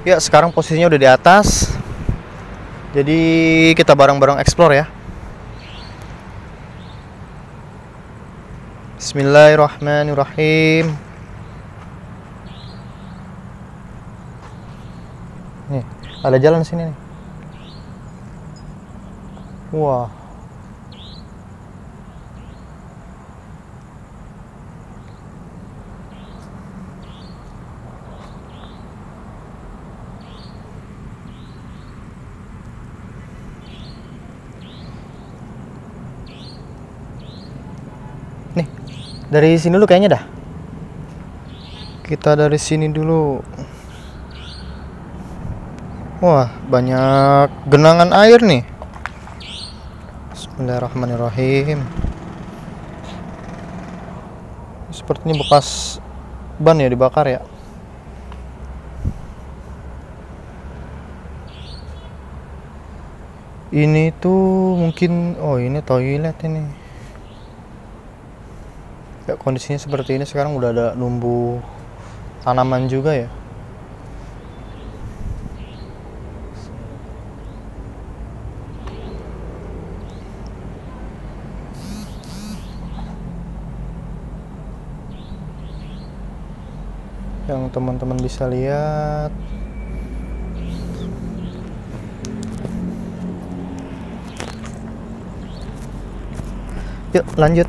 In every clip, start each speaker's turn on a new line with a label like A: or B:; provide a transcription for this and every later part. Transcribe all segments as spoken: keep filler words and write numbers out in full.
A: Ya, sekarang posisinya udah di atas. Jadi kita bareng-bareng explore ya. Bismillahirrahmanirrahim. Nih, ada jalan sini nih. Wah. Nih, dari sini dulu kayaknya dah. Kita dari sini dulu. Wah, banyak genangan air nih. Bismillahirrahmanirrahim. Sepertinya bekas ban ya dibakar ya. Ini tuh mungkin, oh ini toilet ini. Ya, kondisinya seperti ini sekarang udah ada numbuh tanaman juga ya. Yang teman-teman bisa lihat. Yuk lanjut.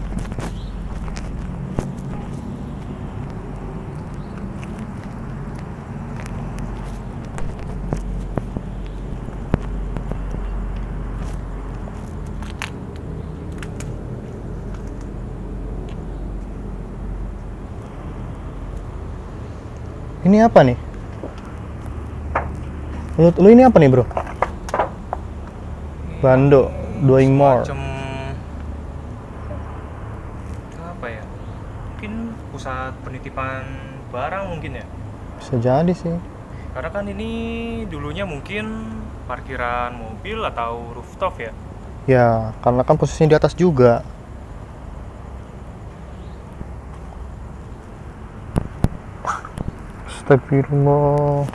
A: Ini apa nih? Menurut lu ini apa nih, bro? Bando, doing more.
B: Semacam apa ya? Mungkin pusat penitipan barang mungkin ya.
A: Bisa jadi sih.
B: Karena kan ini dulunya mungkin parkiran mobil atau rooftop ya.
A: Ya, karena kan posisinya di atas juga. Astagfirullah.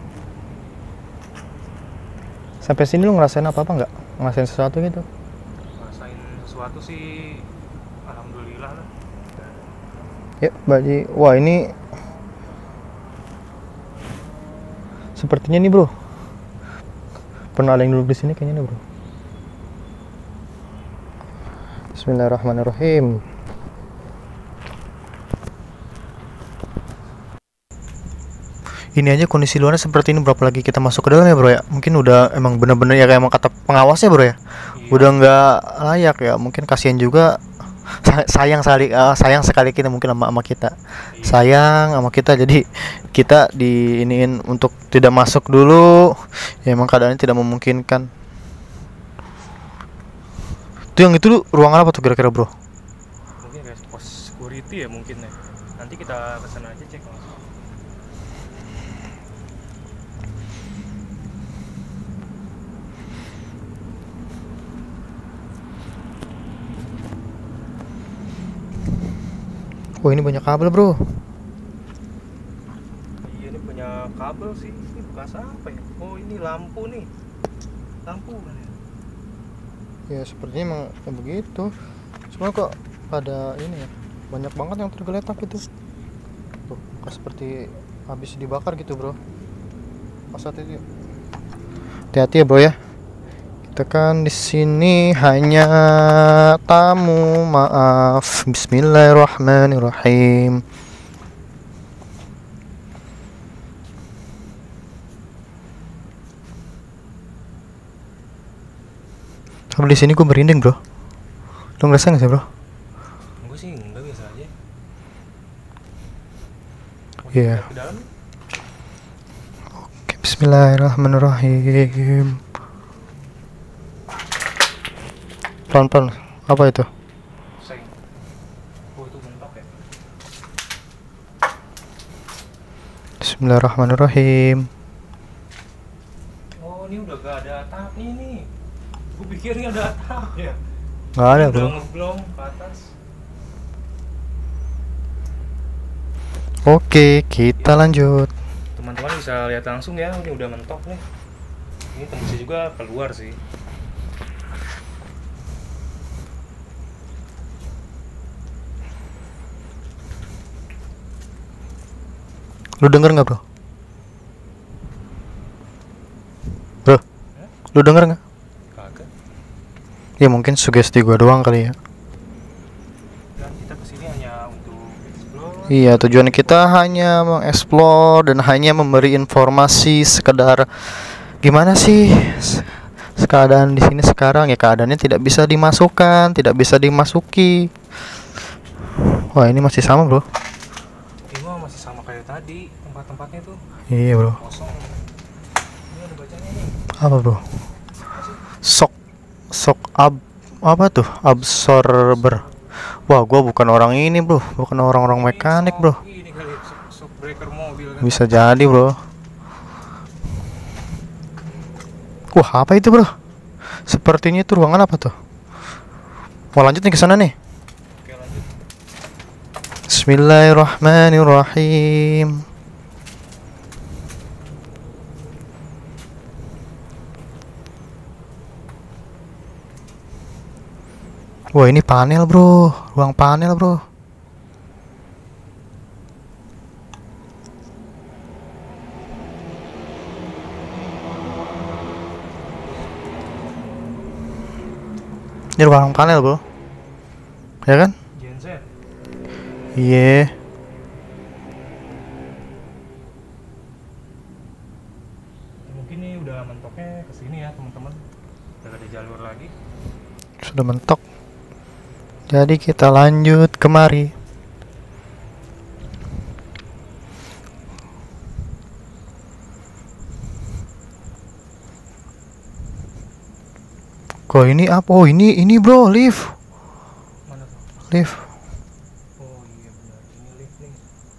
A: Sampai sini lu ngerasain apa-apa nggak? Ngerasain sesuatu gitu?
B: Rasain sesuatu sih, alhamdulillah lah.
A: Ya, Baji. Wah, ini sepertinya nih, bro. Pernah ada yang duduk di sini kayaknya nih, bro. Bismillahirrahmanirrahim. Ini aja kondisi luarnya seperti ini, berapa lagi kita masuk ke dalam ya, bro ya? Mungkin udah emang bener-bener ya kayak emang kata pengawasnya, bro ya.
B: Iya.
A: Udah nggak layak ya. Mungkin kasihan juga. sayang sekali uh, sayang sekali kita mungkin sama sama kita.
B: Iya.
A: Sayang sama kita, jadi kita diiniin untuk tidak masuk dulu. Ya emang keadaannya tidak memungkinkan. Tuh yang itu ruangan apa tuh kira-kira, bro?
B: Mungkin kayak pos security ya mungkin ya. Nanti kita kesana aja cek langsung.
A: Oh, ini banyak kabel, bro.
B: Iya, ini punya kabel sih. Ini bekas apa ya? Oh, ini lampu nih. Lampu kan ya?
A: Ya sepertinya emang kayak begitu. Cuma kok ada ini ya, banyak banget yang tergeletak gitu. Tuh, bekas seperti habis dibakar gitu, bro. Pas saat itu. Hati-hati ya, bro ya. Kita kan di sini hanya tamu, maaf. Bismillahirrahmanirrahim. Sampai di sini gue merinding, bro. Lo ngerasa nggak sih, bro?
B: Gue sih enggak, biasa aja.
A: Iya. Yeah.
B: Ke dalam.
A: Oke, bismillahirrahmanirrahim. Pelan-pelan. Apa itu?
B: Seng. Oh, itu bentok ya.
A: Bismillahirrahmanirrahim.
B: Oh, ini udah gak ada atapnya nih. Gue pikir ini ada atapnya.
A: Nggak ada, bro.
B: Udah ngeblong ke atas.
A: Oke, kita lanjut.
B: Itu teman-teman bisa lihat langsung ya, ini udah mentok nih. Ini tembusnya juga keluar sih.
A: Lu denger nggak, bro? Bro, lu denger nggak?
B: Kagak.
A: Ya mungkin sugesti gua doang kali ya.
B: Dan kita kesini hanya untuk explore.
A: Iya, tujuan kita hanya mengeksplor dan hanya memberi informasi sekedar gimana sih s- keadaan di sini sekarang. Ya keadaannya tidak bisa dimasukkan, tidak bisa dimasuki. Wah, ini masih sama, bro.
B: Ini mah masih sama kayak tadi, tempat-tempatnya tuh
A: Iya, bro.
B: kosong. Ini ada bacanya nih.
A: Apa, bro? Sok sok ab apa tuh? Absorber. Wah, gua bukan orang ini, bro. Bukan orang-orang mekanik, bro.
B: Ini kali shock, shock breaker mobil kan.
A: Bisa jadi, bro. Wah, apa itu, bro? Sepertinya itu ruangan apa tuh? Mau lanjut nih ke sana nih.
B: Oke, lanjut.
A: Bismillahirrahmanirrahim. Wah, ini panel, bro. Ruang panel, bro. Ini ruang panel, bro. Ya kan?
B: Gen Z.
A: Iya.
B: Mungkin nih udah mentoknya ke sini ya, teman-teman. Udah ada jalur lagi.
A: Sudah mentok. Jadi kita lanjut kemari. Kok ini apa? Oh, ini ini, bro, lift.
B: Mana tuh?
A: Lift.
B: Oh iya benar, ini lift nih.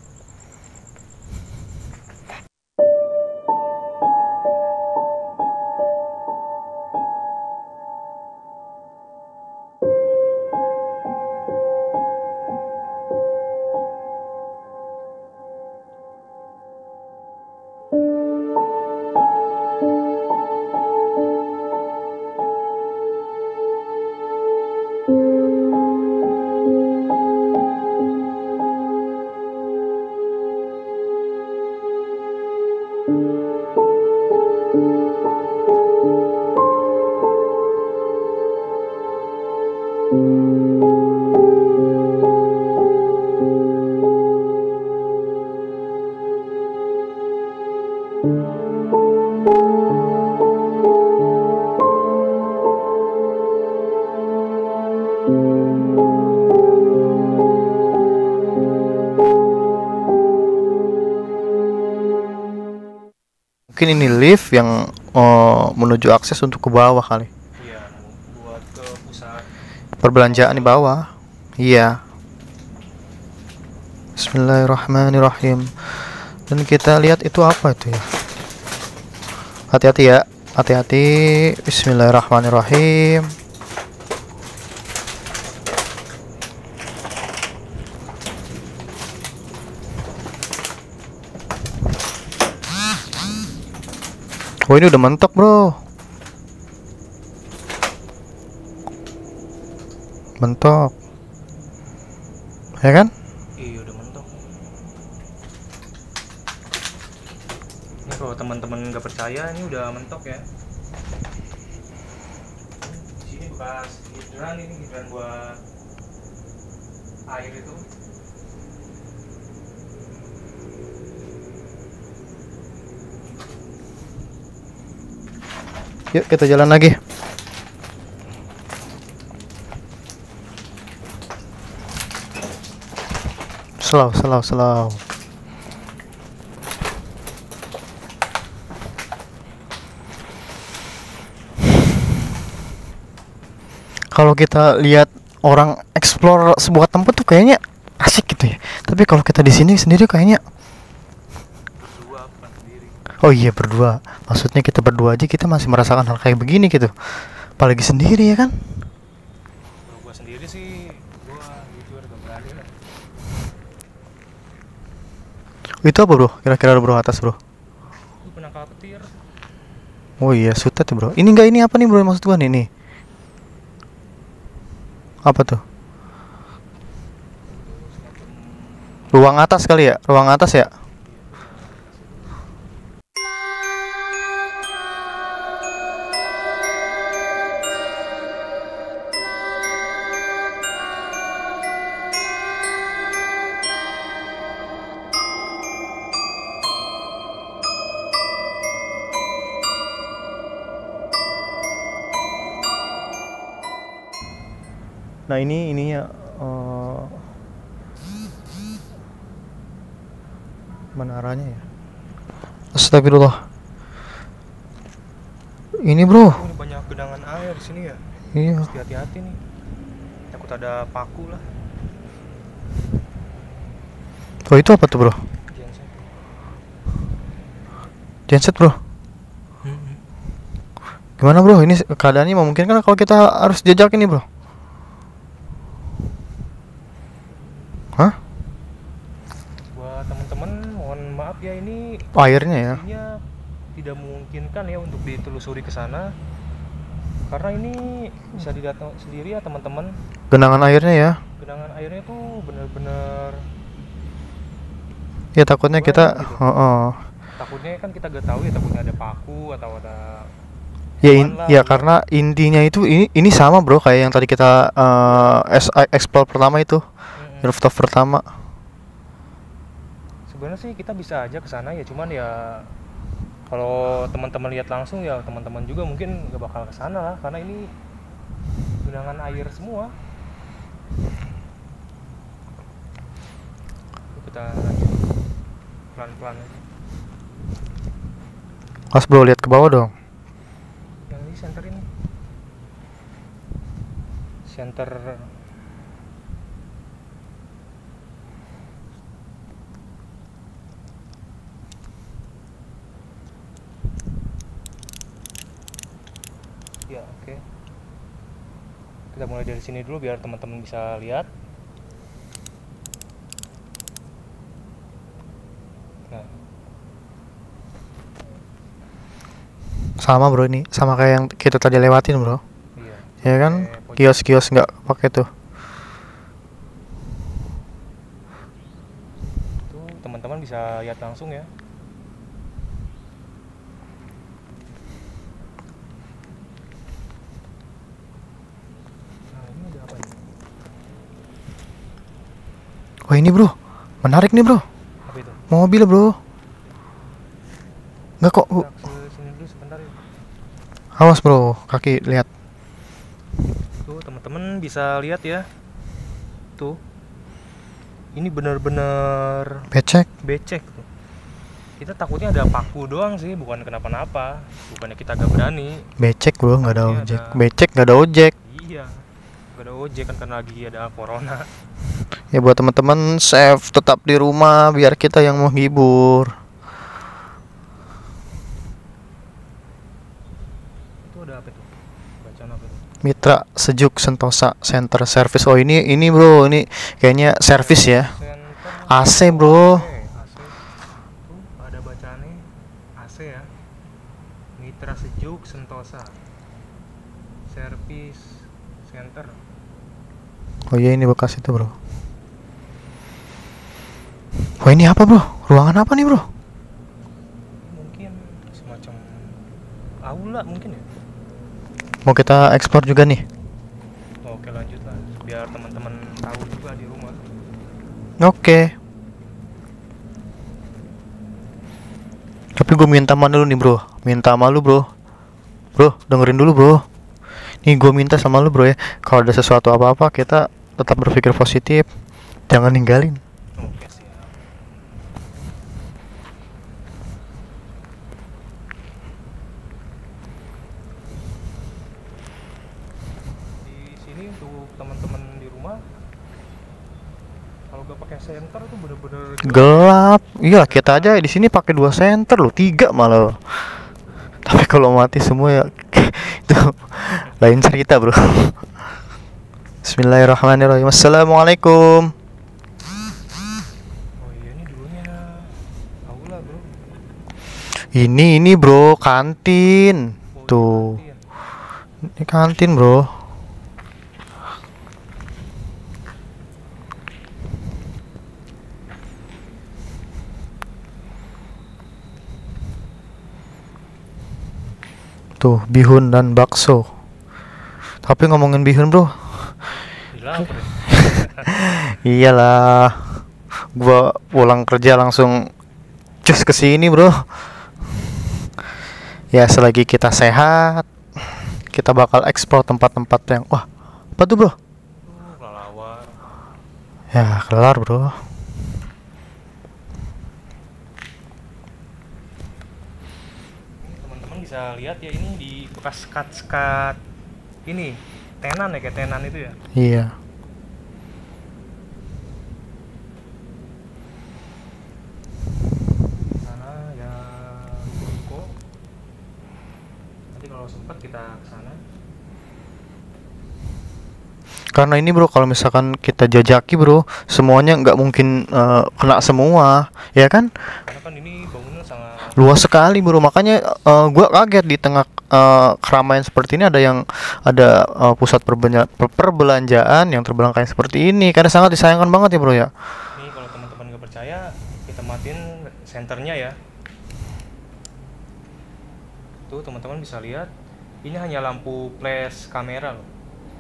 A: Mungkin ini lift yang oh, menuju akses untuk ke bawah kali.
B: Iya, buat ke pusat.
A: Perbelanjaan di bawah. Iya. Bismillahirrahmanirrahim. Dan kita lihat itu apa itu ya? Hati-hati ya. Hati-hati. Bismillahirrahmanirrahim. Oh, ini udah mentok, bro. Mentok. Ya kan?
B: Iya udah mentok. Ini kalau teman-teman nggak percaya, ini udah mentok ya. Di sini bekas hidran, ini hidran buat air itu.
A: Yuk kita jalan lagi. Slow, slow, slow. Kalau kita lihat orang explore sebuah tempat tuh kayaknya asik gitu ya. Tapi kalau kita di sini sendiri kayaknya,
B: Berdua bukan sendiri.
A: oh iya berdua. Maksudnya kita berdua aja kita masih merasakan hal kayak begini gitu. Apalagi sendiri ya kan?
B: Kalau gua sendiri sih, gua jujur gak berani lah.
A: Itu apa, bro? Kira-kira, bro, atas, bro?
B: nangkal petir.
A: Oh iya, sutet ya, bro. Ini enggak, ini apa nih, bro? Maksud gua nih, nih. Apa tuh? Ruang atas kali ya? Ruang atas ya? Nah ini ininya uh, menaranya ya. Astagfirullah. Ini bro.
B: Oh, ini banyak genangan air di sini ya.
A: Iya.
B: Mesti hati-hati nih. Takut ada paku lah.
A: Oh itu apa tuh bro?
B: Genset.
A: Genset bro.
B: Hmm.
A: Gimana bro? Ini keadaannya memungkinkan kalau kita harus jejak ini bro? Hah?
B: Buat teman-teman, mohon maaf ya, ini
A: Airnya ya?
B: Ini tidak memungkinkan ya untuk ditelusuri ke sana. Karena ini bisa dilihat sendiri ya teman-teman.
A: Genangan airnya ya?
B: Genangan airnya tuh bener-bener.
A: Ya takutnya kita.
B: Gitu.
A: Oh, oh.
B: Takutnya kan kita gak tahu ya, takutnya ada paku atau ada.
A: Ya, in,
B: lah,
A: ya
B: gitu.
A: Karena intinya itu ini ini sama bro kayak yang tadi kita uh, explore pertama itu, mm-hmm. rooftop pertama.
B: Sebenarnya sih kita bisa aja ke sana ya, cuman ya kalau teman-teman lihat langsung ya teman-teman juga mungkin gak bakal ke sana lah, karena ini genangan air semua. Kita lanjut pelan-pelan aja.
A: Mas bro lihat ke bawah dong.
B: Yang ini center ini. Center. Ya, oke. Okay. Kita mulai dari sini dulu biar teman-teman bisa lihat. Nah.
A: Sama bro, ini sama kayak yang kita tadi lewatin bro.
B: Iya.
A: Ya kan, kios-kios nggak pakai tuh.
B: Tuh teman-teman bisa lihat langsung ya. Nah ini ada apa ini?
A: Wah ini bro, menarik nih bro.
B: Apa itu?
A: Mobil bro. Nggak kok. Uh.
B: Sini dulu sebentar ya.
A: Awas bro, kaki lihat.
B: Tuh teman-teman bisa lihat ya. Tuh. Ini benar-benar
A: becek.
B: Becek tuh. Kita takutnya ada paku doang sih, bukan kenapa-napa. Bukannya kita gak berani.
A: Becek bro, nggak ada
B: Takutnya
A: ojek.
B: ada...
A: Becek nggak ada ojek.
B: Iya. Gak ada ojek kan karena lagi ada corona.
A: Ya buat teman-teman safe, tetap di rumah biar kita yang menghibur.
B: Itu ada apa tuh? Bacaan apa tuh?
A: Mitra Sejuk Sentosa Center Service. Oh ini ini bro, ini kayaknya service ya.
B: Center
A: A C bro.
B: A C. A C. Tuh ada bacaannya A C ya. Mitra Sejuk Sentosa Service Center.
A: Oh iya ini bekas itu bro. Wah ini apa bro? Ruangan apa nih bro?
B: Mungkin semacam aula mungkin ya.
A: Mau kita ekspor juga nih.
B: Oke lanjut lah, biar teman-teman tahu juga di rumah.
A: Oke. Tapi gue minta sama lu nih bro, minta sama lu bro. Bro dengerin dulu bro. Nih gue minta sama lu bro ya, kalau ada sesuatu apa-apa kita tetap berpikir positif, jangan ninggalin.
B: Oke siap. Di sini untuk teman-teman di rumah, kalau gak pakai senter tuh bener-bener
A: Gelap. Iya kita aja di sini pakai dua senter loh, tiga malah. Tapi kalau mati semua ya itu lain cerita bro. Bismillahirrahmanirrahim. Assalamualaikum.
B: Oh iya ini dulunya aula bro.
A: Ini ini bro, kantin.
B: Oh,
A: Tuh.
B: iya,
A: Ini kantin bro. Tuh, bihun dan bakso. Tapi ngomongin bihun bro,
B: gila apa deh.
A: iyalah, gua pulang kerja langsung cus ke sini bro. Ya selagi kita sehat, kita bakal eksplor tempat-tempat yang wah, apa tuh bro?
B: Uh, kelelawar.
A: Ya kelar bro.
B: Teman-teman bisa lihat ya, ini di bekas sekat-sekat ini tenan ya, kayak tenan itu ya.
A: Iya.
B: Sana ya ruko. Nanti kalau sempat kita ke sana.
A: Karena ini bro, kalau misalkan kita jajaki bro, semuanya nggak mungkin eh, kena semua, ya kan?
B: Karena kan ini bangunan sangat
A: Luas sekali bro, makanya eh, gua kaget di tengah eh, keramaian seperti ini ada yang ada eh, pusat perbelanja- per- perbelanjaan yang terbilang kayak seperti ini, karena sangat disayangkan banget ya bro ya.
B: ini. Kalau teman-teman nggak percaya, kita matiin senternya ya. Tuh teman-teman bisa lihat, ini hanya lampu flash kamera loh.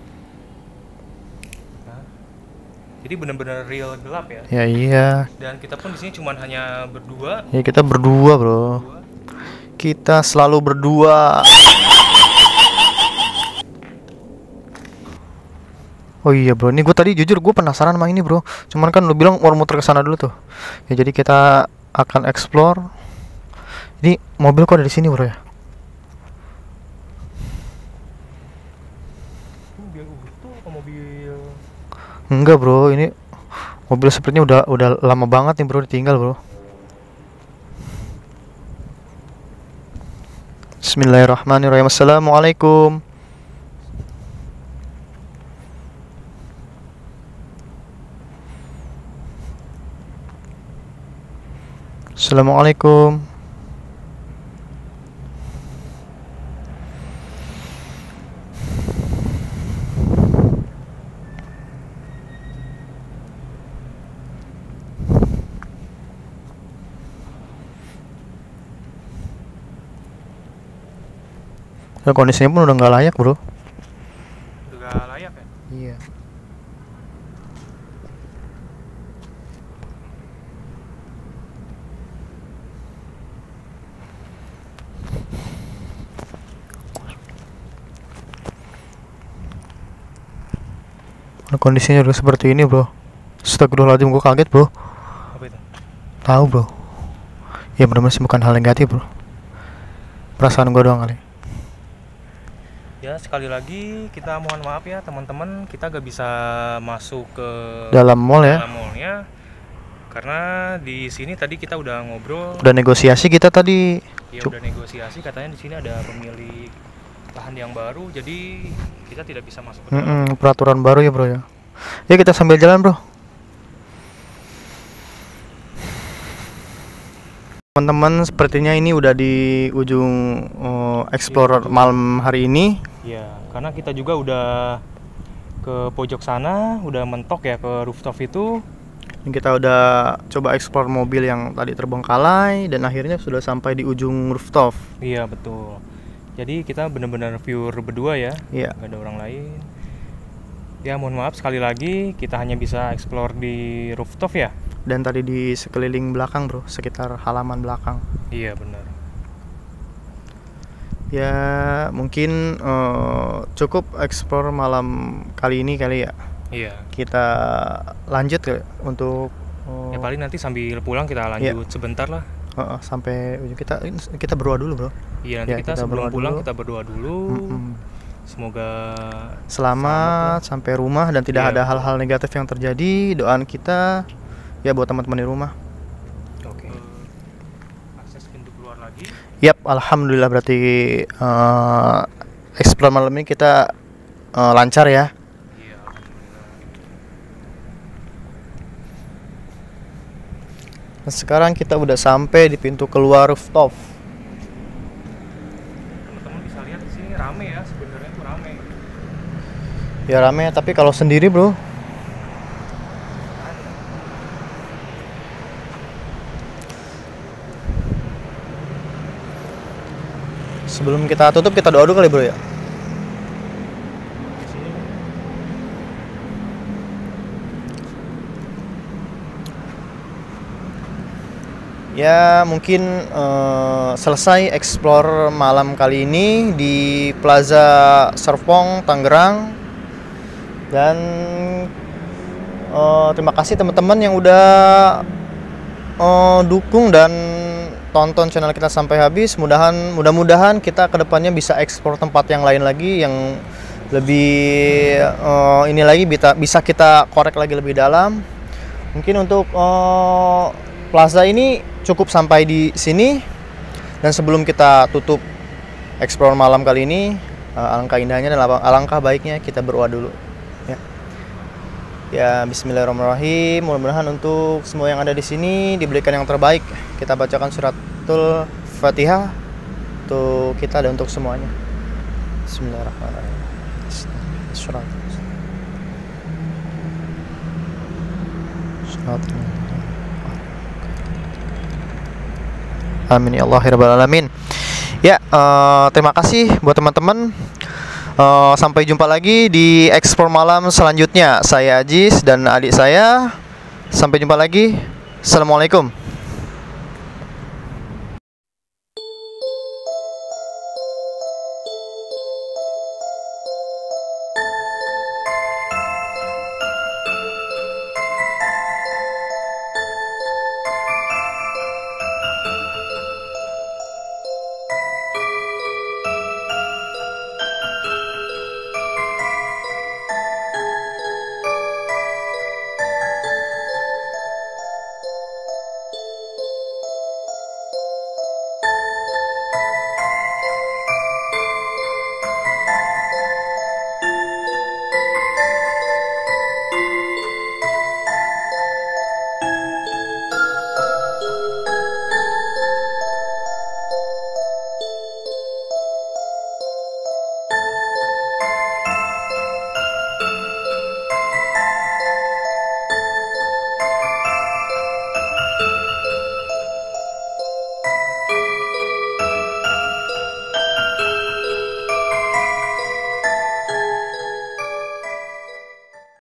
B: Nah, jadi benar-benar real gelap ya.
A: Ya iya,
B: Dan kita pun di sini cuman hanya berdua.
A: ya kita berdua bro,
B: Berdua.
A: kita selalu berdua. Oh iya bro, ini gue tadi jujur gue penasaran sama ini bro. Cuman kan lu bilang mau muter ke sana dulu tuh. Ya jadi kita akan explore. Ini mobil kok ada di sini bro ya?
B: Uh, biar utuh ke mobil.
A: Enggak bro, ini mobil sepertinya udah udah lama banget nih bro ditinggal bro. Bismillahirrahmanirrahim. Assalamualaikum. Assalamualaikum. Ya, kondisinya pun udah nggak layak bro.
B: Udah gak layak ya.
A: Iya. Nah, kondisinya udah seperti ini bro. Astagfirullahaladzim, gue kaget bro.
B: Apa itu?
A: Tahu bro. Ya benar-benar sih bukan hal negatif bro. Perasaan gue doang kali.
B: Ya sekali lagi kita mohon maaf ya teman-teman, kita gak bisa masuk ke
A: Dalam mall ya.
B: dalam mallnya karena di sini tadi kita udah ngobrol.
A: Udah negosiasi kita tadi.
B: Ya
A: Cuk.
B: udah negosiasi, katanya di sini ada pemilik lahan yang baru, jadi kita tidak bisa masuk ke dalam.
A: Mm-mm, peraturan baru ya bro ya. Ya kita sambil jalan bro. Teman-teman, sepertinya ini udah di ujung uh, Explorer malam hari ini.
B: Ya, karena kita juga udah ke pojok sana, udah mentok ya ke rooftop itu.
A: Dan kita udah coba explore mobil yang tadi terbengkalai dan akhirnya sudah sampai di ujung rooftop.
B: Iya betul. Jadi kita benar-benar pure berdua ya,
A: Iya.
B: nggak ada orang lain. Ya mohon maaf sekali lagi, kita hanya bisa explore di rooftop ya.
A: Dan tadi di sekeliling belakang bro, sekitar halaman belakang.
B: Iya benar.
A: Ya mungkin uh, cukup explore malam kali ini kali ya.
B: Iya.
A: Kita lanjut ke untuk uh,
B: Ya paling nanti sambil pulang kita lanjut sebentar lah.
A: uh, uh, sampai ujung. kita kita berdoa dulu bro.
B: Iya nanti
A: Ya,
B: kita,
A: kita
B: sebelum
A: berdoa
B: pulang
A: dulu.
B: kita berdoa dulu.
A: Mm-mm.
B: Semoga
A: Selamat sampai rumah dan tidak
B: Iya,
A: ada
B: betul.
A: hal-hal negatif yang terjadi. Doaan kita ya buat teman-teman di rumah.
B: oke. Akses pintu keluar lagi.
A: Yap, alhamdulillah berarti uh, explore malam ini kita uh, lancar ya.
B: Iya alhamdulillah.
A: Nah, sekarang kita udah sampai di pintu keluar rooftop. Ya rame, tapi kalau sendiri bro, sebelum kita tutup kita doa dulu kali bro ya. Ya mungkin uh, selesai explore malam kali ini di Plaza Serpong Tangerang. Dan uh, terima kasih teman-teman yang udah uh, dukung dan tonton channel kita sampai habis. Mudahan mudah-mudahan kita kedepannya bisa explore tempat yang lain lagi yang lebih uh, ini lagi bisa bisa kita korek lagi lebih dalam. Mungkin untuk uh, Plaza ini cukup sampai di sini, dan sebelum kita tutup explore malam kali ini, uh, alangkah indahnya dan alangkah baiknya kita berdoa dulu ya. Ya bismillahirrahmanirrahim. Mudah-mudahan untuk semua yang ada di sini diberikan yang terbaik. Kita bacakan suratul Fatihah untuk kita dan untuk semuanya. Bismillahirrahmanirrahim. Surat Surat Amin ya Allah ya Rabbal Alamin. Ya, uh, terima kasih buat teman-teman. Uh, sampai jumpa lagi di Explore Malam selanjutnya. Saya Ajis dan adik saya. Sampai jumpa lagi. Assalamualaikum.